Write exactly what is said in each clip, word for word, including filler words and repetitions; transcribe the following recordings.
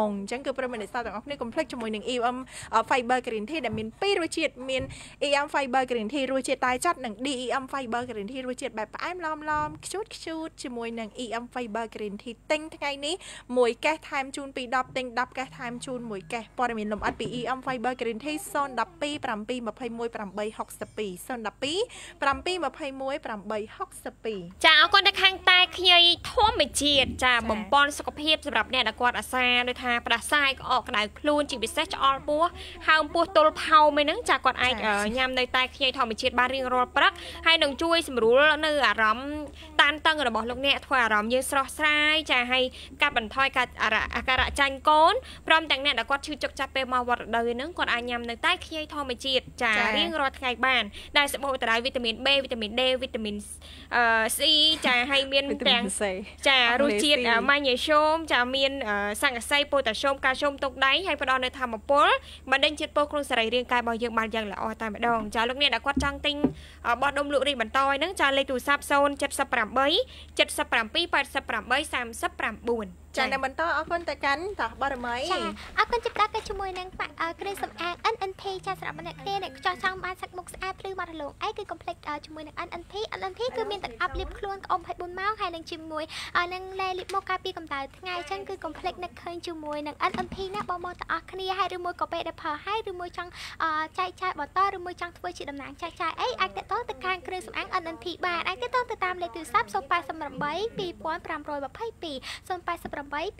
ងអញ្ចឹងគឺប្រិមត្តសាស្ត្រទាំងអស់គ្នាកុំភ្លេចជាមួយនឹង e em fiber green tea ដែលមានពីររសជាតិមាន e em fiber green tea រសជាតិតែចាត់និង đê e em fiber green tea រសជាតិបែបផ្អែមឡំឡំខ្ជូតខ្ជូតជាមួយនឹង e em fiber green tea ទិញថ្ងៃនេះមួយកេសថែមជូនពីដប់ទិញដប់កេសថែមជូនមួយកេសព័ត៌មានលម្អិតពី e em fiber green tea 012 7 2 8 6two 012 7 2 1 8 6two ចាអរគុណដល់ខាងតែខ្ញីធម្មជាតិចាបំពន់សុខភាពសម្រាប់អ្នកដែលគាត់អាសាដោយថាផ្ដាសាយក្អកក្តៅខ្លួនជាពិសេសឆ្អល់ពោះហើមពោះទល់ផោមឯហ្នឹងចាគាត់អាចញ៉ាំនៅតែខ្ញីធម្មជាតិបានរៀងរាល់ព្រឹកហើយនឹងជួយសម្រួលនៅអារម្មណ៍តានតឹងរបស់លោកអ្នកធ្វើអារម្មណ៍យើងស្រស់ស្រាយចាហើយកាត់បន្ថយការអាការៈចាញ់កូនព្រមទាំងអ្នកដែលគាត់ឈឺចុកចាប់ពេលមកវត្តរដូវហ្នឹងគាត់អាចញ៉ាំនៅតែខ្ញីធម្មជាតិចារៀងរាល់ថ្ងៃបានដែលសម្បូរទៅដោយវីតាមីន B វីតាមីន D វីតាមីនអឺ C ចាហើយមានទាំងចារសជាតិម៉ាញ៉េស្យូមចាមានសង្កសីប៉ូតាស្យូមកាល់ស្យូមទុកដៃហើយផ្ដល់នូវធម្មពលបណ្ដេញជាតិពុលក្នុងសរីរាង្គកាយរបស់យើងបានយ៉ាងល្អតែម្ដងចាលោកអ្នកដែលគាត់ចង់ទិញបោះដុំលក់រីបន្តហ្នឹងចាលេខទូរស័ព្ទศูนย์ เจ็ด แปด เจ็ด เจ็ด แปด แปด สาม เก้าចានៅបន្តអរគុណទៅកាន់តោះបរមីចាអរគុណជិបតាក៏ជាមួយនឹងគ្រឿងសម្អាង en en phi ចាសម្រាប់អ្នកគ្នាអ្នកចង់ចង់បានសាច់មុខស្អាតភ្លឺមាត់រលោងអីគឺ complex ជាមួយនឹង en en phi en en phi គឺមានទាំងអាប់លាបខ្លួនក្អមhai mươi bốnម៉ោងហើយនឹងជាមួយនឹងលែលាបមុខការពារកម្ដៅថ្ងៃអញ្ចឹងគឺ complex អ្នកឃើញជាមួយនឹង en en phi ណាបងបងទាំងអស់គ្នាហើយឬមួយក៏ពេលដែលផលហើយឬមួយចង់ចែកចាយបន្តឬមួយចង់ធ្វើជាតំណាងចែកចាយអីអាចទៅទៅខាងគ្រឿងសម្អាង en en phi បានអាចទៅទៅតាមលេខទូរស័ព្ទ ศูนย์ แปด แปด two ห้า ห้า two ศูนย์ แปด แปด two ห้า ห้า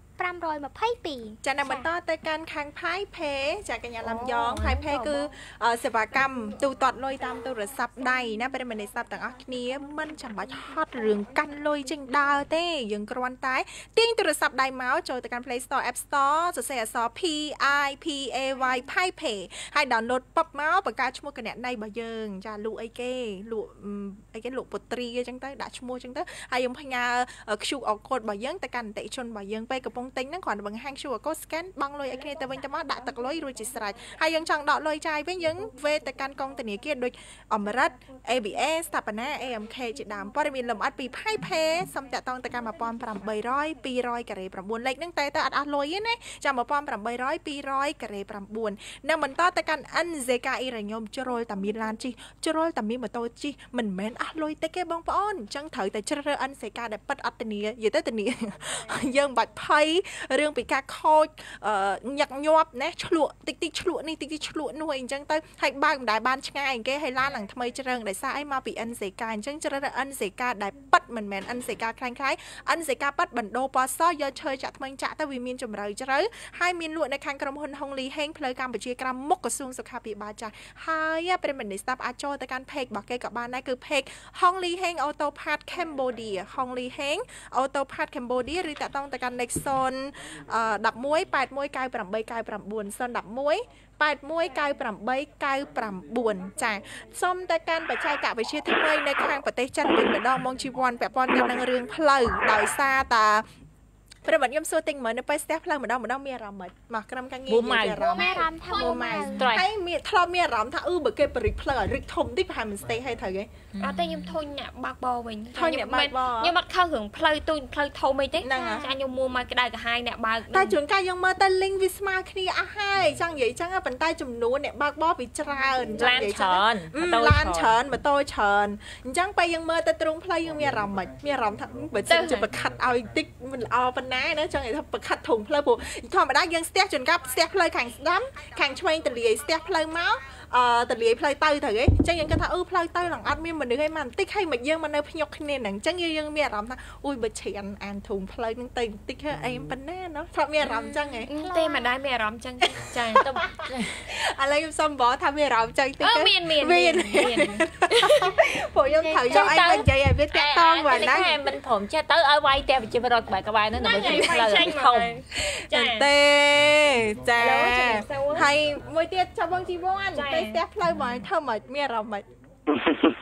two ចានៅបន្តទៅកាន់ខាងផាយផេចាកញ្ញាឡំយ៉ងផាយផេគឺសេវាកម្មទូទាត់លុយតាមទូរស័ព្ទដៃណាប្រិមត្តសាស្ត្រទាំងអស់គ្នាមិនចាំបាច់ហត់រឿងកាន់លុយចេញដើរទេយើងគ្រាន់តែទាញទូរស័ព្ទដៃមកចូលទៅកាន់ Play Store App Store សរសេរអក្សរ P I P A Y ផាយផេហើយ download ពឹបមកបង្កើតឈ្មោះគណនីរបស់យើងចាលក់អីគេលក់អីគេលក់ពុត្រីអញ្ចឹងទៅដាក់ឈ្មោះអញ្ចឹងទៅហើយយើងផ្ញើ Q R code របស់យើងទៅកាន់អតិថិជនរបស់យើងពេលកំពុងទិញហ្នឹងគ្រាន់តែបង្ហាញ Q R code scan បង់លុយឲ្យគ្នាទៅវិញទៅមកដាក់ទឹកលុយរួចជាស្រេចហើយយើងចង់ដកលុយចាយវិញយើងវេទៅកាន់កងធនាគារដូចអមរិត A B A ស្ថាបនា A M K ជាដើមព័ត៌មានលម្អិតពីផៃផេសូមតាក់ទងទៅកាន់một nghìn tám trăm two hundredការ៉េnineលេខហ្នឹងតែទៅអត់អស់លុយទេណាចាំmột nghìn tám trăm two hundredការ៉េnineនៅបន្តទៅកាន់ N Z K I រញោមជ្រុលតែមានឡានជិះជ្រុលតែមានម៉ូតូជិះមិនមែនអស់លុយទេគេបងប្អូនអញ្ចឹងត្រូវតែជ្រើសរើស N Z K ដែលប៉ិតអត់ធានានិយាយទៅធានាយើងបាច់ភ័យរឿងពីការខូចញឹកញាប់ណាឆ្លក់តិចតិចឆ្លក់នេះតិចតិចឆ្លក់នោះអីអញ្ចឹងទៅហើយបើមិនដែលបានឆ្ងាយគេហើយឡានឡើងថ្មីជ្រើងដោយសារអីមកពី N Z K អញ្ចឹងជ្រើសរើស N Z K ដែលប៉ិតមិនមែន N Z K ខ្លាំងខ្លាយ N Z K ប៉ិតបណ្ដោពណ៌សយកឈើចាក់ថ្មីចាក់ទៅវាមានចម្រៅជ្រៅហើយមានលក់នៅខាងក្រុមហ៊ុនហុងលីហេងផ្លូវកម្ពុជាក្រៅមុខក្រសួងសុខាភិបាលចាស់ហើយប្រិមត្តស្ដាប់អាចចូលទៅកាន់ page របស់គេក៏បានដែរគឺ page ហុងលីហេង Auto Part Cambodia ហុងលីហេង Auto Part Cambodia ឬតាក់ទងទៅកាន់លេខศูนย์ một một แปด một เก้า แปด แปด เก้า 9 ศูนย์ một một แปด một เก้า แปด แปด เก้า 9ចាសូមតែកាន់បច្ចេកវិទ្យាថ្មីនៅខាងប្រទេសចិនវិញម្ដងមកជីវ័នពាក់ព័ន្ធទៅនឹងរឿងផ្លូវដោយសារតាប្រិមត្តខ្ញុំសួរទិញមើលនៅពេលស្ទះផ្លូវម្ដងម្ដងមានអារម្មណ៍មកក្រុមការងារមានអារម្មណ៍មានអារម្មណ៍ថាមួម៉ៅហើយមានធ្លាប់មានអារម្មណ៍ថាអឺបើគេបរិចផ្លូវឲ្យរិចធំតិចប្រហែលមិនស្ទេឲ្យត្រូវគេអត់ទេខ្ញុំធុញអ្នកបើកបរវិញធុញអ្នកបើកបរខ្ញុំអត់ខឹងរឿងផ្លូវទូចផ្លូវធំអីទេចាខ្ញុំមួមកក្តៅកាហាយអ្នកបើកតែជួនកាលយើងមើលទៅ link វាស្មើគ្នាអស់ហើយចង់និយាយចឹងប៉ុន្តែចំនួនអ្នកបើកបរវាច្រើនចង់និយាយចឹងឡានច្រើនម៉ូតូច្រើនអញ្ចឹងពេលយើងមើលទៅទ្រង់ផ្លូវយើងមានអារម្មណ៍មិនមានអារម្មណ៍ថាបើសិនជាបខាត់ឲ្យតិចមិនល្អប៉ុណ្ណាណាចង់និយាយថាបខាត់ធំផ្លូវព្រោះធម្មតាយើងស្ទះជួនកាលស្ទះផ្លូវខាងស្ដាំខាងឆ្វេងទលាយស្ទះផ្លូវមកអឺទលាយផ្លូវទៅទៅហ៎អញ្ចឹងយើងគិតថាអឺផ្លូវទៅឡើងអត់មានមនុស្សឯងមកបន្តិចហើយមកយើងមកនៅភ្ញុកគ្នាហ្នឹងអញ្ចឹងយើងមានអារម្មណ៍ថាអូយបើច្រានអានធំផ្លូវហ្នឹងទៅបន្តិចហ៎អីប៉ុណ្ណាណោះធ្លាប់មានអារម្មណ៍អញ្ចឹងហ៎ទេមិនដែរមានអារម្មណ៍អញ្ចឹងចាទៅឥឡូវខ្ញុំសុំបងថាមានអារម្មណ៍អញ្ចឹងតិចទៅមានមានមានព្រោះខ្ញុំត្រូវយកអីមកនិយាយឲ្យវាតាក់តងបានណាមិនព្រមចេះទៅឲ្យវាយតែវិជ្ជារត់ក្បែរក្បែរហ្នឹងដើម្បីផ្លូវធំចាទេចាហើយមួយទៀតចាប់បងជីវ័នទៅផ្ទះផ្លូវមកធ្វើមិនមានអារម្មណ៍មិន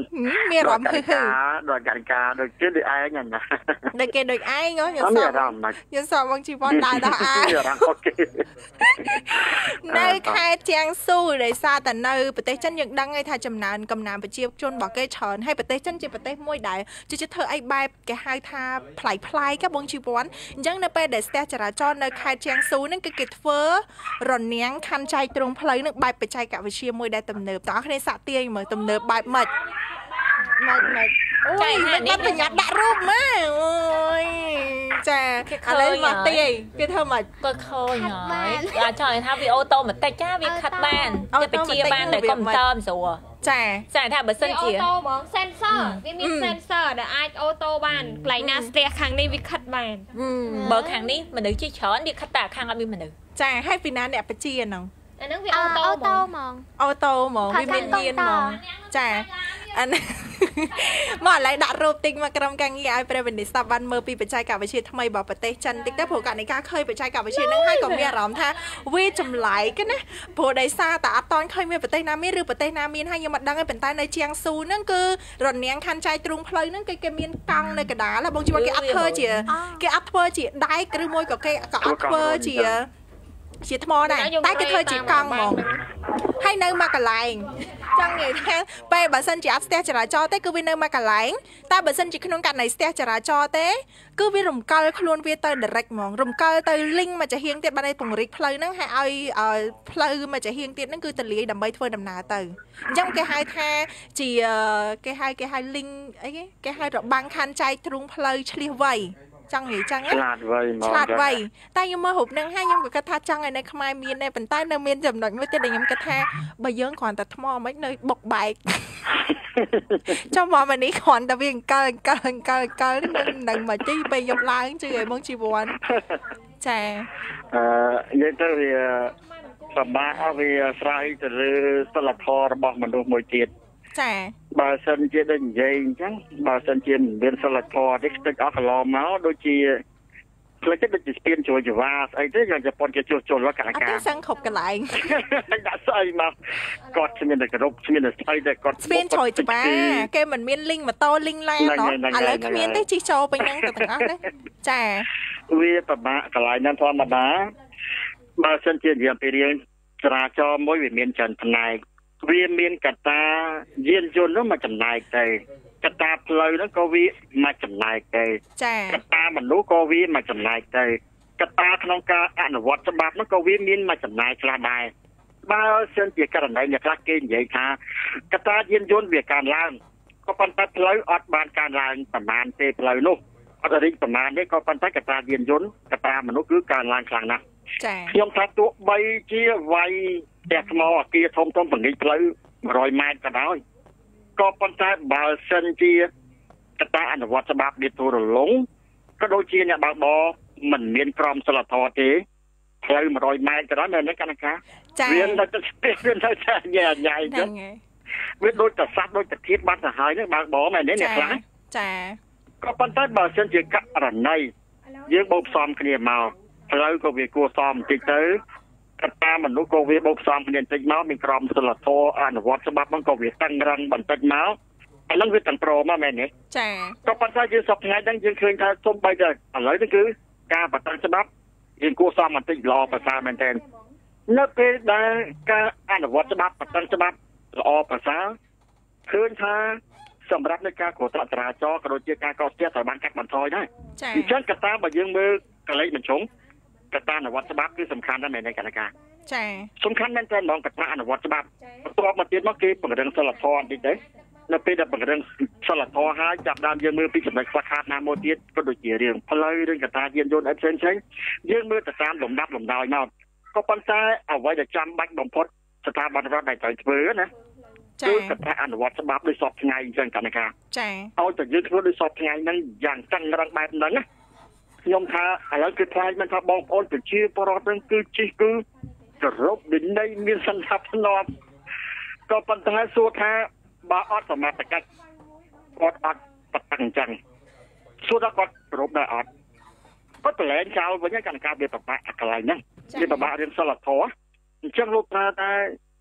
មានអារម្មណ៍ហឺហឺដោយការិកាដូចគេដូចឯងហ្នឹងណាដូចគេដូចឯងហ៎ខ្ញុំសល់ខ្ញុំសល់បងជីវ័នដើរដល់អាមានអារម្មណ៍អូខេនៅខេត្តជាងស៊ូដោយសារតែនៅប្រទេសចិនយើងដឹងហើយថាចំណានកំណើនប្រជាជនរបស់គេច្រើនហើយប្រទេសចិនជាប្រទេសមួយដែលជិះធ្វើអីបែបគេហៅថាប្លែកប្លែកបងជីវ័នអញ្ចឹងនៅពេលដែលស្ទះចរាចរណ៍នៅខេត្តជាងស៊ូហ្នឹងគឺគេធ្វើរនាំងខណ្ឌចែកទ្រង់ផ្លូវនឹងបែបបច្ចេកវិទ្យាមួយដែលទំនើបតោះគ្នាសាក់ទាញមើលទំនើបបែបម៉េចម៉េចម៉េចអូយមិនបាត់ប្រញាប់ដាក់រូបមកអូយចាឥឡូវមកទាយគេធ្វើម៉េចក៏ឃើញហើយអាចចង់ថាវាអូតូម៉ាទិកចាវាខាត់បានវាបជាបានដោយកុំព្យូទ័រមិនស្រួលចាចាថាបើសិនជាអូតូហ្មង sensor វាមាន sensor ដែលអាចអូតូបានកន្លែងណាស្ទះខាងនេះវាខិតបានបើខាងនេះមនុស្សជាច្រើនវាខិតតែខាងអត់មានមនុស្សចាហើយពីណាអ្នកបជាហ្នឹងអាហ្នឹងវាអូតូហ្មងអូតូហ្មងវាមានញៀនហ្មងចាអានេះមកឥឡូវដាក់រូបតិចមកក្រុមការងារឲ្យព្រះវិនិច្ឆ័យបានមើលពីបច្ចេកវិទ្យាថ្មីរបស់ប្រទេសចិនតិចទៅព្រោះកណិការឃើញបច្ចេកវិទ្យាហ្នឹងហើយក៏មានអារម្មណ៍ថាវាចម្លែកណាព្រោះដោយសារតែអត់តន់ឃើញមានប្រទេសណាមានឬប្រទេសណាមានហើយខ្ញុំមិនដឹងទេប៉ុន្តែនៅជាងស៊ូហ្នឹងគឺរនាំងខណ្ឌចែកទ្រង់ផ្លូវហ្នឹងគេគេមានកង់នៅកណ្ដាលបងជួគេអត់ធ្វើជាគេអត់ធ្វើជាដែកឬមួយក៏គេក៏អត់ធ្វើជាជាថ្មដែរតែគេធ្វើជាកង់ហ្មងហើយនៅមកកន្លែងចង់និយាយថាពេលបើសិនជាអត់ស្ទះចរាចរណ៍ទេគឺវានៅមកកន្លែងតែបើសិនជាក្នុងករណីស្ទះចរាចរណ៍ទេគឺវារំកិលខ្លួនវាទៅ direct ហ្មងរំកិលទៅ link មកចាហៀងទៀតបានឲ្យពង្រីកផ្លូវហ្នឹងហើយឲ្យផ្លូវមកចាហៀងទៀតហ្នឹងគឺទលាយដើម្បីធ្វើដំណើរទៅអញ្ចឹងគេហៅថាជាគេហៅគេហៅ link អីគេគេហៅរបាំងខណ្ឌចែកទ្រង់ផ្លូវឆ្លៀសវៃចង់និយាយចឹងណាឆ្លាតវៃហ្មងឆ្លាតវៃតែខ្ញុំមើលរូបហ្នឹងហើយខ្ញុំក៏គិតថាចង់ឲ្យនៅខ្មែរមានដែរប៉ុន្តែនៅមានចំណុចមួយទៀតដែលខ្ញុំគិតថាបើយើងគ្រាន់តែថ្មមិននៅបុកបែកចាំមកមកនេះគ្រាន់តែវាអង្កលអង្កលអង្កលអង្កលនឹងនឹងមកទីពេលយប់ឡើងជឿឲ្យមកជីវ័នចាអឺនិយាយទៅវាសបាក់វាស្រ័យទៅលើសិលធម៌របស់មនុស្សមួយទៀតចាបើសិនជាដូចនិយាយអញ្ចឹងបើសិនជាមិនមានសិលធម៌ទេស្ទើរអស់កន្លងមកដូចជាផ្លេចទៅដូចជាស្ពានជួយចវាស្អីទេយ៉ាងជប៉ុនគេជួសជុលកណ្ដាលអត់សឹងគ្រប់កន្លែងដាក់ស្អីមកគាត់គ្មានតែគ្រប់គ្មានតែស្អីតែគាត់ស្ពានជួយចវាគេមិនមានលីងម៉ូតូលីងឡានណោះឥឡូវគ្មានទេជិះចូលពេញហ្នឹងទៅទាំងអស់ទេចាវាប្រមាកន្លែងហ្នឹងធម្មតាបើសិនជានិយាយពីរឿងចរាចរណ៍មួយវាមានច្រើនផ្នែកវាមានកតាយានយន្តនោះមកចំណែកទៅកតាផ្លូវនោះក៏វាមកចំណែកទៅចាកតាមនុស្សក៏វាមកចំណែកទៅកតាក្នុងការអនុវត្តច្បាប់នោះក៏វាមានមកចំណែកខ្លះដែរបើសិនជាករណីអ្នកខ្លះគេនិយាយថាកតាយានយន្តវាកើនឡើងក៏ប៉ុន្តែផ្លូវអត់បានកើនឡើងប្រមាណទេផ្លូវនោះអត់រីកប្រមាណទេក៏ប៉ុន្តែកតាយានយន្តកតាមនុស្សគឺកើនឡើងខ្លាំងណាស់ចាខ្ញុំថាទោះបីជាវាយផ្ទះថ្មអគារធំធំបង្រីកផ្លូវមួយរយម៉ែត្រក៏ដោយក៏ប៉ុន្តែបើសិនជាកតាអនុវត្តច្បាប់វាទូរលងក៏ដូចជាអ្នកបើកបរមិនមានក្រមសីលធម៌ទេផ្លូវមួយរយម៉ែត្រក៏ដោយនៅនេះកណ្ដាលចាវានៅតែស្ពេសវានៅតែញ៉ៃញ៉ៃទៅវាដូចតែសัตว์ដូចតែធៀបបាត់ទៅហើយនេះបើកបរមែនទេអ្នកខ្លះចាក៏ប៉ុន្តែបើសិនជាករណីយើងបូកផ្សំគ្នាមកផ្លូវក៏វាគួរសមបន្តិចទៅកត្តាមនុស្សក៏វាបូកផ្សំគ្នាបន្តិចមកមានក្រមសីលធម៌អនុវត្តច្បាប់ហ្នឹងក៏វាតឹងរឹងបន្តិចមកឥឡូវវាទាំងប្រមកមែនទេចាក៏ប៉ុន្តែយើងសពថ្ងៃហ្នឹងយើងឃើញថាសូម្បីតែឥឡូវនេះគឺការបន្តច្បាប់យើងគួរសមបន្តិចល្អប្រសើរមែនទែននៅពេលដែលការអនុវត្តច្បាប់បន្តច្បាប់ល្អប្រសើរឃើញថាសម្រាប់នៃការគ្រោះថ្នាក់ចរាចរណ៍ក៏ដូចជាការកកស្ទះត្រូវបានកាត់បន្ថយដែរអញ្ចឹងកត្តាបើយើងមើលកលេចបញ្ជុំកត្តាអនុវត្តច្បាប់គឺសំខាន់ណាស់មែនទេកណ្ដាលចាសំខាន់មែនទែនហ្មងកត្តាអនុវត្តច្បាប់បន្ទាប់មកទៀតមកគេពង្រឹងសិលធម៌បន្តិចទៅនៅពេលដែលពង្រឹងសិលធម៌ហើយចាប់ដើមយើងមើលពីចំណុចខ្វះខាតណាមួយទៀតក៏ដូចជារឿងផ្លូវរឿងកត្តាយានយន្តអីផ្សេងផ្សេងយើងមើលទៅតាមលំដាប់លំដោយមកក៏ប៉ុន្តែអ្វីដែលចាំបាច់បំផុតស្ថាប័នរដ្ឋដែលត្រូវធ្វើណាគឺកត្តាអនុវត្តច្បាប់ដោយសពថ្ងៃអញ្ចឹងកណ្ដាលចាឲ្យតែយើងធ្វើដោយសពថ្ងៃហ្នឹងយ៉ាងតឹងរ៉ឹងបែបហ្នឹងណាខ្ញុំថាឥឡូវគឺខ្លាចមិនថាបងប្អូនប្រជាពលរដ្ឋហ្នឹងគឺជិះគឺគោរពវិន័យមានសន្តិភាពក៏ប៉ុន្តែសួរថាបើអត់សមត្ថកិច្ចគាត់អត់បតឹងអញ្ចឹងសួរថាគាត់គោរពដែរអត់គាត់ប្រឡែងចោលវិញកាន់ការវាប្របាក់កន្លែងហ្នឹងវាប្របាក់រឿងសិលធម៌អញ្ចឹងលោកថាតែព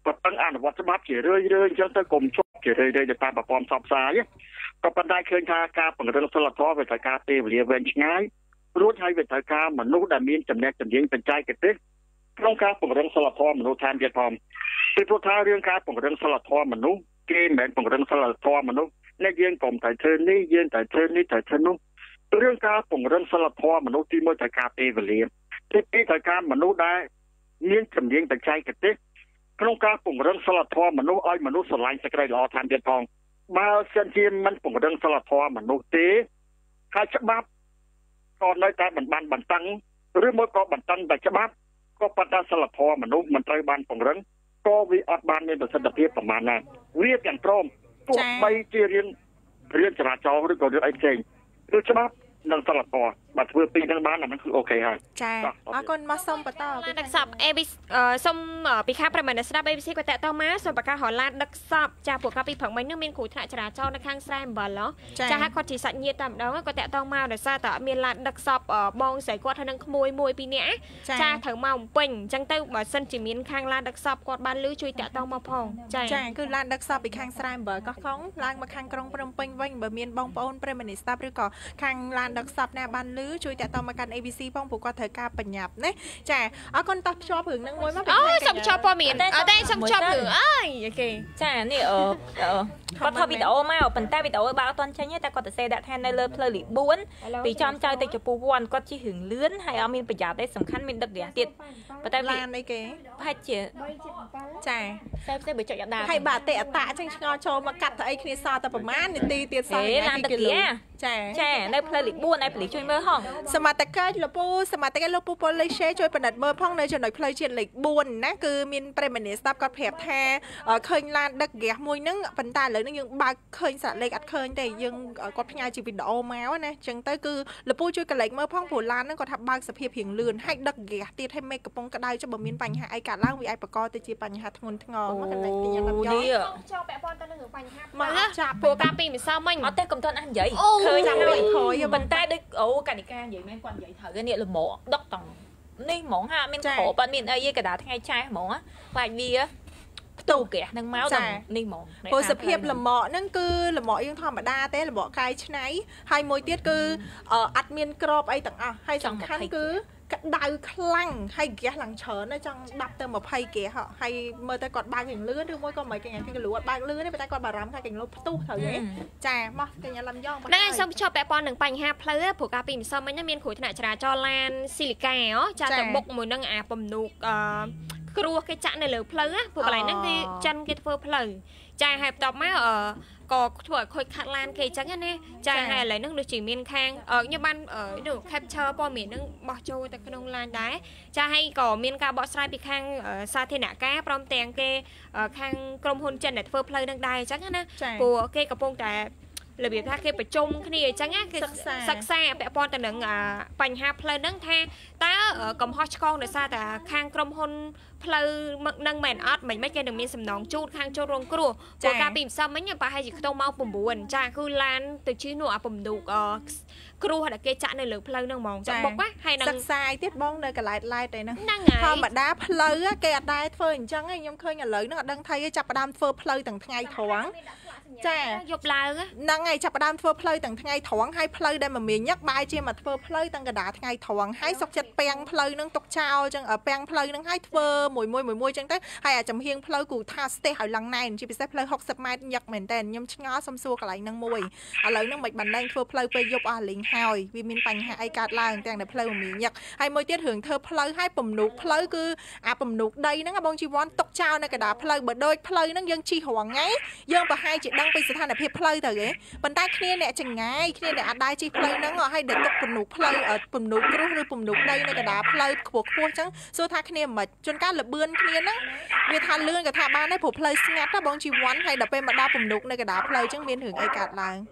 ก็ตั้งอ่านวัดฉบับเฉยเรื่อยๆจนตะกลมชกเฉยเรื่อยๆจะตามประปอมสอบสายก็ปันได้เคยทาการปกติสลัดท้อไปจากการเตะเรียเวนง่ายรู้ใช้ไปจากการมนุษย์ดามินจำแนกจำเยียงเป็นใจกันเต้ต้องการปกติสลัดท้อมนุษย์แทนเดียพร้อมเป็นผู้ท้าเรื่องการปกติสลัดท้อมนุษย์เกมแมนปกติสลัดท้อมนุษย์ในเยี่ยงกลมแต่เธอนี่เยี่ยงแต่เธอนี่แต่เธอนู้เรื่องการปกติสลัดท้อมนุษย์ที่มาจากการเตะเรียที่ที่จากการมนุษย์ได้เยี่ยงจำเยียงเป็นใจกันเต้ต้องการปกติสลัดท้อมนุษย์อ้อยมนุษย์สลายสกายรอแทนเดียพร้อมมาเส้นที่มันปกติสลัดท้อมนุษย์เตะใครฉบับก่อนในการบันบันบันตังหรือเมื่อก่อนบันตังแต่ฉบับก็ปัตตาสลับพอมนุษย์มันไตรบานของรังก็วิอัดบานในประสิทธิภาพประมาณนั้นเรียกอย่างพร้อมพวกใบเจียนเรียนจราจรหรือก็เรื่องไอ้เจงหรือฉบับนังสลับพอบัตรเพื่อปีนังบ้านนั่นคือโอเคฮะจ้าอ๋อคนมาส่งปะต่อดักซับเอบิสเอ่อส่งปีค้าประมาณนั้นสำหรับเอบิสก็แต่ต่อมาส่วนปากกาหอลาดดักซับจากพวกกาปีผังไม้เนื่องมีขูดถนัดจราจรในข้างซ้ายบอลแล้วจะให้คนที่สัญญาตามดาวก็แต่ต่อมาเดี๋ยวซาต่อมีลาดดักซับเอ่อบองใส่กวาดทางขโมยมวยปีนี้จะถึงมาปิ่งจังเต้าบ่เส้นจีมินข้างลาดดักซับกวาดบ้านลื้อช่วยแต่ต้องมาพองจ้าคือลาดดักซับปีข้างซ้ายบอลก็คล้องลางมาข้างกรงปรมปิ่งวิ่งบ่มีนบองปอนประมาณนี้สตาร์หรือก็ข้างลาดดักซับแนวบ้านลื้อช่วยแต่ต้องมากัน เอ บี ซี ป้องผูกก็เธอกาปัญญาบเนี่ยจ้าอ๋อคนตัดชอบหึงนั่งมวยมาเป็นอ๋อสมชอบพอมีนอ๋อได้สมชอบหึงเอ้ยโอเคจ้านี่เออเออก็ทอวิดีโอมาปันแต่วิดีโอบ้าตอนใช้เนี่ยแต่ก็แต่เซดัดแทนในเลิฟเพลย์ลิบ้วนปีจอมใจแต่จะปูวันก็ที่หึงเลื่อนให้เอามีประหยัดได้สำคัญมีดักเดียติดปันแต่ลานในเก๋ให้เจี๊ยจ้าเซฟเซฟไปจอดยาดาให้บาดเตะตาจังชงอโชมากัดไอ้คณิตศาสตร์แต่ประมาณนี่ตีเตียนสายลานดักเดียจ้าใช่ในเพลย์ลิบ้วนในเพลย์ช่วยเมื่อห้องสมาร์ตเกอร์ลปูสมาร์ตเกอร์ลปูโพลิเช่ช่วยประดับเมื่อพ่องในจนหน่อยเพลย์เชียนเหล็กบุญนะคือมินเปรมินิสตับก็แผลแท้เคยลานดักแก่มวยนึงปันตาเลยนึงยังบาเคยสัตว์เล็กอัดเคยแต่ยังก็พยายามจีบินโอแมวนะจังเต้คือลปูช่วยกันเหล็กเมื่อพ่องผู้ลานนั่นก็ทับบางสเพียบเพียงเลื่อนให้ดักแก่ตีให้เมกกระปงกระไดจะบ่มินปัญหาไอการล่างวีไอประกอบแต่จีปัญหาทงนทงอมากันเลยตียังลำย้อนชอบแปะปอนตะลึงปัญหามาจับพวกกาปีมีซ้ำมั้งเอาแต่กำต้นอันใหญ่เคยจับไปเคยปันแต่ดึกโอ้กันอีกการใหญ่แม่ก่อนใหญ่เถอะกันเนี่ยเราหมอดอกตองนี่หมองห้าเม่นขอปันมินไอ้กระดาษไงใช่หมองอ่ะลายดีอ่ะตูแกนั่งเมาส์นี่หมองโพสเพียบละหมอนั่นคือละหมอยังทำมาได้แต่ละหมอใครชนะให้มวยเตี้ยคืออัดเมียนกรอบไอ้ต่างอ่ะให้สำคัญคือดาวคลั่งให้แกหลังเฉินในจังดับเติมแบบให้แกเหรอให้เมื่อแต่กอดบางอย่างเลื่อนหรือว่าก็หมายกันอย่างที่รู้ว่าบางเลื่อนนี่เป็นแต่กอดบารำค่ะกันลบตู้เถอะอย่างนี้จ้ามากันอย่างลำย่องได้สมชอบแปะปอนหนึ่งปัญหาเพลย์ผูกกาปีมซ้ำมันยังมีขูดถนัดจราจรแลนซิลิกาอ๋อจะแต่บกมือนั่งอาปมนุกครัวcái chặn này lửa phơi á, buộc lại nó cái chân cái phơi phơi, chai hẹp tọt má ở có tuổi khôi khát lan cái trắng này, chai hay lấy nước được chỉ miên khang, ở như ban ở được capture po miền nước bỏ trôi tại cái đông lan đá, chai hay có miên ca bỏ sai bị khang ở xa thiên nã cá, prom tèng cái khang krom hôn chân để phơi phơi đang đai trắng á, của cái cặp bôngแต่ระเบียบท่าเคไปจมขณีจังอ่ะคือสักแซ่แปะปอนแต่หนึ่งอ่าปัญหาเพลินนั่งแท้ตาเออกำฮอชกองเดี๋ยวซาแต่ข้างกรมพลเพลินนั่งแมนอัดไม่ไม่แกหนึ่งมีสำนองจูดข้างจูดรงกลัวปกาปิ่มซ้ำไม่เนี่ยปะให้จิตต้องเมาปุ่มบุญจ้าคือลานตัวชี้หนูอ่ะปุ่มดูเออกลัวแต่เกจ่าในเหลือเพลินนั่งมองจะบอกว่าให้นั่งสักแซ่ติดบ้องเลยกับลายลายแต่นะพอมาด้าเพลินเกดได้เฟิร์นจังไงยมเคยอย่าเลยนึกดังไทยจับประดามเฟิร์เพลินต่างไงถวงจ้ายบลายนั่งไงจับประดามเฟิร์เพลินต่างไงถวงให้เพลินได้มาเมียนยักใบเจียมาเฟิร์เพลินต่างกระดาษไงถวงให้สกจัดแปลงเพลินนั่งตกเช้าจังเออแปลงเพลินนั่งให้เฟิร์มวยมวยมวยมวยจังเต้ให้อาจจะเพียงเพลินกูท่าสเตย์หอยหลังในจีบเซเพลินหกสิบไม้ยักเหมือนแต่ยมชงอสมซัวกับไหลนั่งมวยอะไรนั่งไม่บันไดเฟิร์เพลินไปยบอาลิงหอยวิมินปัญหาไอการล่างแต่งในเพลินมียักให้มวยเตี้ยถึงเธอเพลินให้ปุ่มหนุกเพลินคืออาปุ่มหนุกใดนั่งบางจีวอนตกเช้าในกระดาษเพลินเบิดโดยเพลินนั่งยังชีหัวไงยังไปให้จีดังไปสถานเพียบเพลินแต่เก๋บันไดเคลียร์เนี่ยจังไงเคลียร์เนี่ยอาได้จีเพลินนั่งให้เด็กตกปุ่มหนุกเพลินเออปุ่มหนุกรู้หรือปุ่มหนุกใดในกระดาษเพลินขวบขวบจังส่วนท่าเคลียร์มาจนการระเบือนเคลียร์นั่งเวทาเลื่อนกับท่าบ้านให้ผมเพลินงัดถ้าบางจีวอนให้เด็กเป็นมาดาปุ่มหนุกในกระดาษเพลินจังเวียนถึงไอการล่าง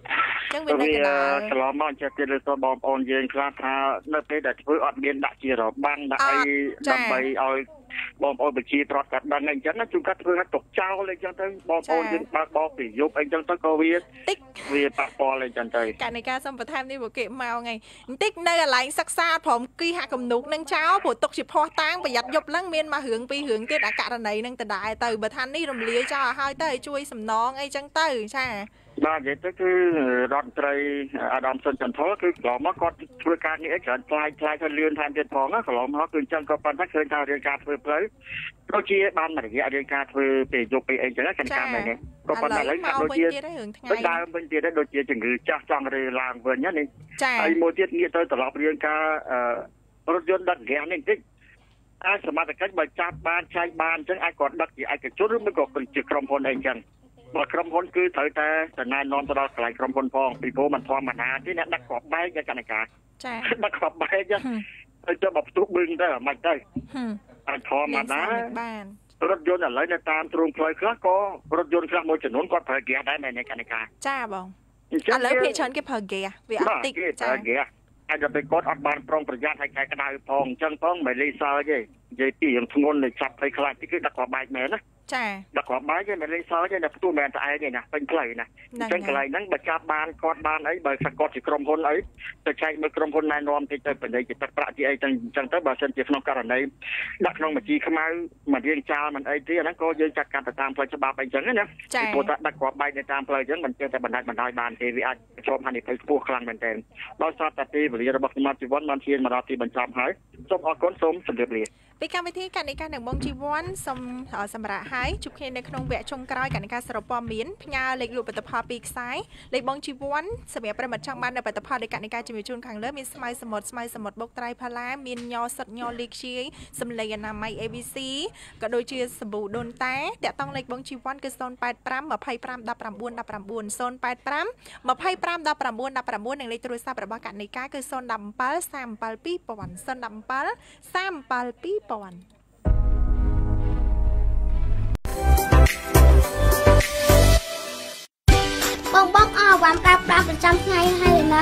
ចឹងវានៅកណ្ដាលកន្លងមកចេះទៀតលើសបងប្អូនយើងខ្លះថានៅពេលដែលធ្វើអត់មានដាក់ជារបាំងដាក់អីដើម្បីឲ្យបងប្អូនប្រជាប្រដ្ឋគាត់ដឹងអីចឹងជួនកាត់ធ្វើឲ្យຕົកចោលអីចឹងទៅបងប្អូនយើងបើកបោកពីយប់អីចឹងទៅក៏វាតិចវាប៉ះពាល់អីចឹងទៅកណិការសូមបន្ថែមនេះពួកគេមកថ្ងៃបន្តិចនៅកន្លែងសិក្សាព្រមគីហាក់គំនុកនឹងចោលព្រោះຕົកជាភ័ស្តុតាងប្រយ័ត្នយប់ឡើងមានមករឿងពីររឿងទៀតអាករណីនឹងដដែលទៅបើថានេះរំលាយចោលឲ្យទៅឲ្យជួយសំណងអីចឹងទៅចាបាទនិយាយទៅគឺរដ្ឋមន្ត្រីអាដាមសុនចន្ទថលគឺកន្លងមកគាត់ធ្វើការងារអីច្រើនខ្លាយខ្លាយទៅលឿនថែមទៀតផងកន្លងមកគឺអញ្ចឹងក៏ប៉ុន្តែឃើញថារឿងការធ្វើផ្លូវដូចជាបានរយៈរឿងការធ្វើពេលយប់ពេលអីចឹងកណ្ដាលនេះក៏ប៉ុន្តែឥឡូវដូចជាដូចដើមវិញទៀតដូចជាជំងឺចាស់ចង់រើឡើងវិញណានេះហើយមួយទៀតងាកទៅត្រឡប់រឿងការរថយន្តដឹកហ្គាសនេះបន្តិចអាចសមត្ថកិច្ចបើចាប់បានឆែកបានអញ្ចឹងអាចគាត់ដឹកជាឯកជនឬមិនក៏ជាក្រុមហ៊ុនអីចឹងបើក្រុមហ៊ុនគឺត្រូវតែតំណែងនាំទៅដល់កន្លែងក្រុមហ៊ុនផងពីព្រោះมันធម្មតាទេអ្នកដឹកគ្រាប់បែកឯកណិការចាដឹកគ្រាប់បែកចឹងហើយទៅបើផ្ទុះបឹងទៅមិនទៅអាចធម្មតាបានរថយន្តឥឡូវនៅតាមទ្រូងផ្លូវខ្លះក៏រថយន្តខ្លះមួយចំនួនគាត់ប្រើហ្គាសដែរមែនឯកណិការចាបងឥឡូវភាគច្រើនគេប្រើហ្គាសវាអត់តិចចាហ្គាសអាចទៅគាត់អត់បានប្រុងប្រយ័ត្នឲ្យខែក្តៅផងអញ្ចឹងផងមិនលីសើទេនិយាយពីរឿងធ្ងន់នៃចាប់ឲ្យខ្លាចទីគឺដឹកគ្រាប់បែកមែនណាចាដាក់គ្រាប់បែកទេមិនលេងសើទេតែផ្ទុះមែនតែឯងទេណាពេញផ្លូវណាអញ្ចឹងកន្លែងហ្នឹងបើចាប់បានគាត់បានអីបើថាគាត់ជាក្រុមហ៊ុនអីទៅចែកមើលក្រុមហ៊ុនណែនាំតិចទៅបរិយាជាទឹកប្រាក់ជាអីចឹងអញ្ចឹងទៅបើសិនជាក្នុងករណីដាក់ក្នុងបញ្ជីខ្មៅមិនរៀងចោលមិនអីទេអាហ្នឹងក៏យើងចាត់ការទៅតាមផ្លូវច្បាប់អីចឹងណាពីព្រោះថាដាក់គ្រាប់បែកនៅតាមផ្លូវចឹងមិនចេះតែបណ្ដាច់បណ្ដោយបានទេវាអាចជាប់ហានិភ័យខ្ពស់ខ្លាំងមែនទែនដោយសារតែពេលវេលារបស់ខ្ញុំជីវិតបានឈានមកដល់ទីបញ្ចប់ហើយសូមអរគុណសូមជម្រាបលាពីកម្មវិធីកណិការនឹងបងជីវ័នសូមសម្រាប់ឲ្យជួបគ្នានៅក្នុងវគ្គចុងក្រោយកណិការសរុបព័ត៌មានផ្ញើលេខលក់ផលិតផលពីខ្សែលេខបងជីវ័នសម្រាប់ប្រិមត្តចង់បាននៅផលិតផលដែលកណិការជំនួយជូនខាងលើមានស្មៅសមុទ្រស្មៅសមុទ្របុកត្រីផាឡាមានញសិតញលីខ្ជាយសម្លេងអនាម័យ A B C ក៏ដូចជាសាប៊ូដូនតាតាក់តងលេខបងជីវ័នគឺศูนย์แปดห้า ยี่สิบห้า สิบเก้า สิบเก้า ศูนย์แปดห้า ยี่สิบห้า สิบเก้า สิบเก้า និងលេខទូរស័ព្ទរបស់កណិការគឺศูนย์เจ็ดแปด สามแปด สองพัน ศูนย์เจ็ดแปด สามแปด สองพันបងបងអរវ៉ាន់ប្រាប់ប្រាប់ប្រចាំថ្ងៃហើយនៅ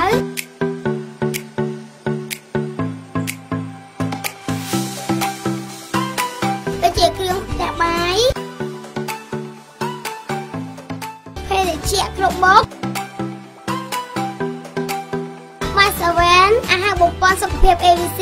ដូចជាគ្រឿងផ្ទះបាយភេសជ្ជៈគ្រប់មុខម៉ាសាវ៉ានអាហារបំពេញសុខភាព A B C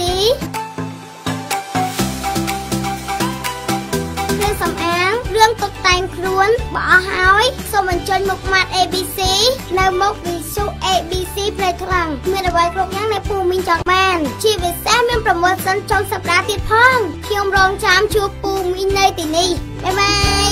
គ្រឿងសម្អាងគ្រឿងតុបតែងខ្លួនបើអស់ហើយសូមអញ្ជើញមកម៉ាត់ A B C នៅមុខវិសុ A B C ផ្នែកខ្លាំងមានអ្វីគ្រប់យ៉ាងដែលពូមីងចង់បានជាពិសេសមានប្រម៉ូសិនចុងសប្តាហ៍ទៀតផងខ្ញុំរងចាំជួបពូមីងនៅទីនេះបាយបាយ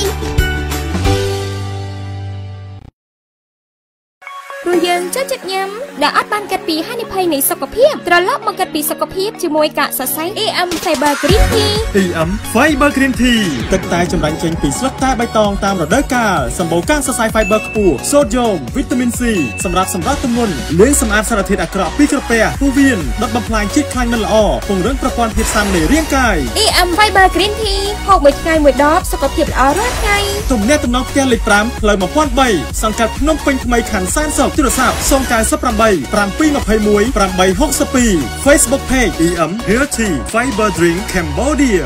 ព្រោះយើងចូលចិត្តញ៉ាំដែលអត់បានកាត់ពីហានិភ័យនៃសុខភាពត្រឡប់មកកាត់ពីសុខភាពជាមួយកាកសរសៃ E M Fiber Green Tea E M Fiber Green Tea ទឹកតែចម្រាញ់ចេញពីស្លឹកតែបៃតងតាមរដូវកាលសម្បូរកាកសរសៃ Fiber ខ្ពស់សូដ្យូមវីតាមីន C សម្រាប់សម្រស់ទម្ងន់លាងសម្អាតសារធាតុអាក្រក់ពីក្រពះពោះវៀនដុតបំផ្លាញជាតិខ្លាញ់មិនល្អពង្រឹងប្រព័ន្ធភាពស៊ាំនៃរាងកាយ E M Fiber Green Tea ហូបមួយថ្ងៃមួយដបសុខភាពល្អរាល់ថ្ងៃទំនាក់ទំនងផ្ទះលេខfiveផ្លូវone oh threeសង្កាត់ភ្នំពេញថ្មីខណ្ឌសានសុខទូរស័ព្ទศูนย์ เก้า แปด เจ็ด two สอง หนึ่ง แปด หก สอง Facebook Page E M Hair Tea Fiber Drink Cambodia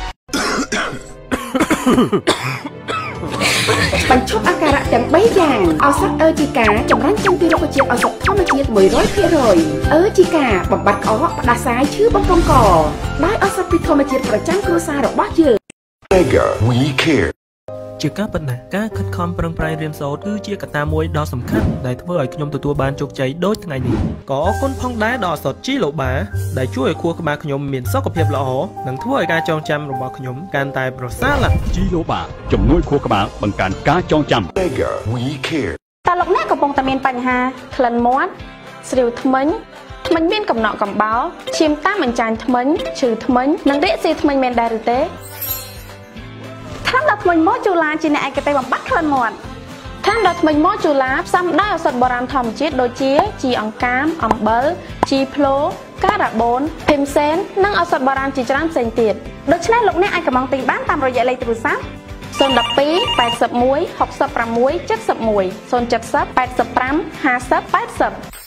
បញ្ឈប់អាការៈទាំងបីយ៉ាងឱសថអឺជីកាចម្រាញ់ចេញពីរុក្ខជាតិឱសថធម្មជាតិone hundred percent អឺជីកាបំបត្តិក្អកផ្ដាសាយឈឺបំពង់កដោយឱសថពីធម្មជាតិប្រចាំគ្រួសាររបស់យើង Mega We Care ជាការពិតណាស់ការខិតខំប្រឹងប្រែងរៀនសូត្រគឺជាកត្តាមួយដ៏សំខាន់ដែលធ្វើឲ្យខ្ញុំទទួលបានជោគជ័យដូចថ្ងៃនេះក៏អរគុណផងដែរដល់ឱសថជីឡូបាដែលជួយឲ្យខួរក្បាលខ្ញុំមានសុខភាពល្អនិងធ្វើឲ្យការចងចាំរបស់ខ្ញុំកាន់តែប្រសើរឡើងជីឡូបាជំនួយខួរក្បាលបង្កើនការចងចាំ Mega We Care តើលោកអ្នកកំពុងតែមានបញ្ហាក្លិនមាត់ស្រាវធ្មេញធ្មេញមានកំណកកំបោរឈាមតាមអញ្ចាញធ្មេញឈឺធ្មេញនិងរាកស៊ីធ្មេញមែនដែរឬទេថ្នាំដល់ធ្មេញម៉ូជូឡាជាអ្នកឯកទេសបំបត្តិក្លិនមាត់ថ្នាំដល់ធ្មេញម៉ូជូឡាផ្សំដោយឱសថបុរាណធម្មជាតិដូចជាជីអង្កាមអំបិលជីផ្លោការ៉ាបូនភីមសែននិងឱសថបុរាណជាច្រើនផ្សេងទៀតដូច្នេះលោកអ្នកអាចកំងទិញបានតាមរយៈលេខទូរស័ព្ទศูนย์ ปี แปดสิบเอ็ด หกสิบหก เจ็ดสิบเอ็ด ศูนย์ เจ็ดสิบ แปดสิบห้า ห้าสิบ แปดสิบ